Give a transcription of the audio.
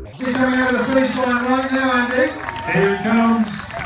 Coming out of the finish line right now, Andy. Here it comes.